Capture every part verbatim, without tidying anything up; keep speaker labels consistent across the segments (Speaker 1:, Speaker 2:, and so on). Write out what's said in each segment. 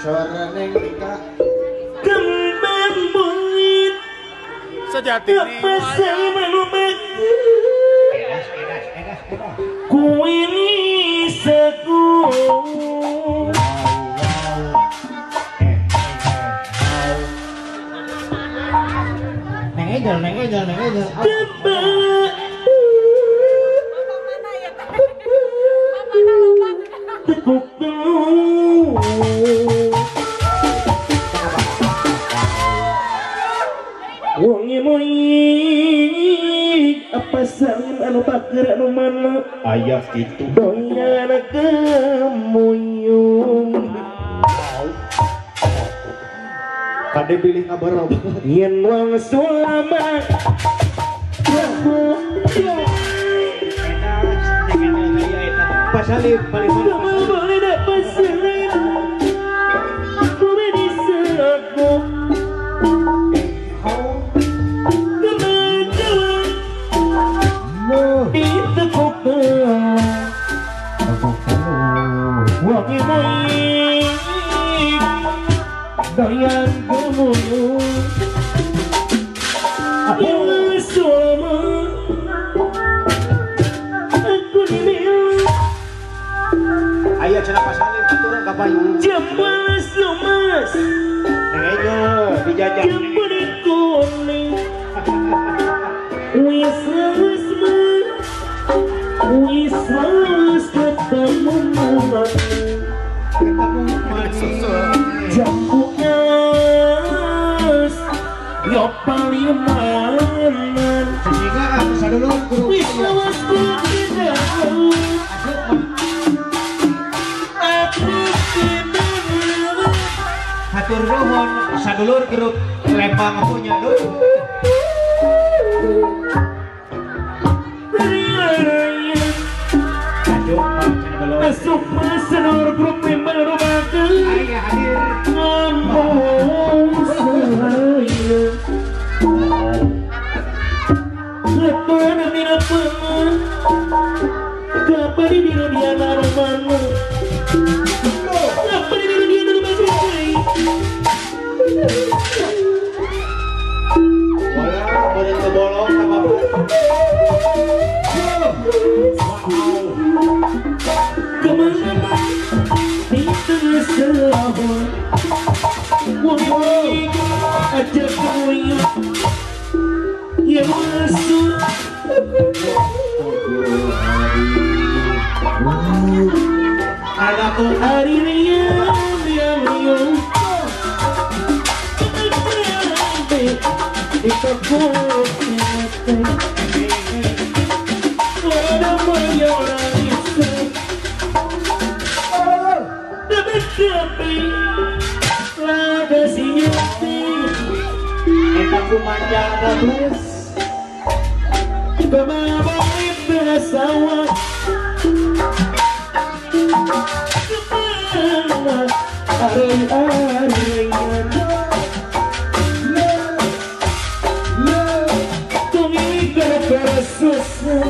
Speaker 1: suara neng Rika
Speaker 2: kembang bulit
Speaker 3: sejati ini
Speaker 2: saya manumek ku ini seku
Speaker 1: neng Ejel neng Ejel neng Ejel
Speaker 2: tebak tekuk dulu wongi moing apa salim anu bakar anu mana
Speaker 1: ayah gitu
Speaker 2: doyan kemuyung
Speaker 1: kade pilih kabar apa
Speaker 2: yen wang sulamat
Speaker 1: Pak Salim paling mana
Speaker 2: boleh dapat salim boleh diselaku ditekuk wangi moing doyan kemuyung yang selama aku dibilang
Speaker 1: ayo cenah Pak Salim turun ka payung
Speaker 2: jambas lumas
Speaker 1: neng Ejel dijajak
Speaker 2: jambas kuning wis resmi wis halus ketemu malam
Speaker 1: ketemu manis
Speaker 2: jambu es yo paling manan
Speaker 1: sehingga aku sadulur guru
Speaker 2: wis lawas tidak aku tidak
Speaker 1: hatur nuhun sadulur grup Lembang punya dulu
Speaker 2: masuk masenor grup memang rumakan
Speaker 1: ayah hadir
Speaker 2: ngomong saya letuan amina pengen kapan di dino dia naruh mana kapan di dino dia naruh mana
Speaker 1: walau boleh kebolong sama
Speaker 2: kemana di tengah selawat woi ajak kamu yang masuk
Speaker 1: ada tuh
Speaker 2: hari yang yang yang itu kok ada mayoran itu tapi lada sinyati
Speaker 1: eta kumanja gables
Speaker 2: bama itu sawah kemana hari-harian tumikir bersusah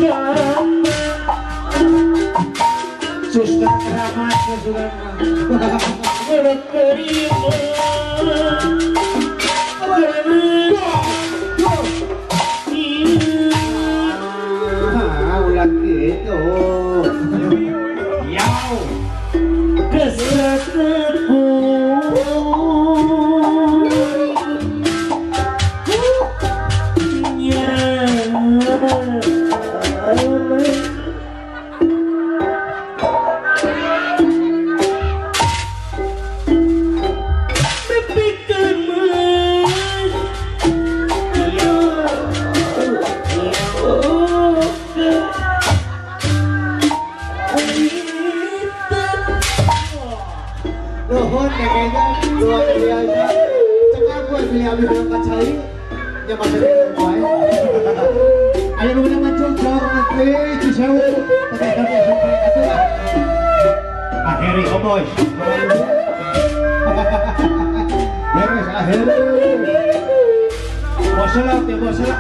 Speaker 1: Suster keramat sudah ah ulah gitu yau
Speaker 2: kesakanku
Speaker 1: Nuhun kayaknya luar biasa. Cekak gue beli abis berangkat cai. Ya masa dia main. Ayo lu udah mencocok nanti cisewu. Tapi tapi sampai itu lah. Akhiri oboy. Beres akhir. Boselak ya boselak.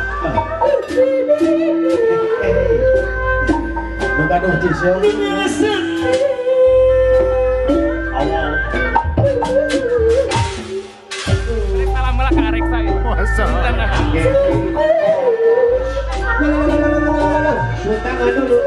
Speaker 1: Bukan udah cisewu.
Speaker 3: Masa.
Speaker 1: Tangan dulu.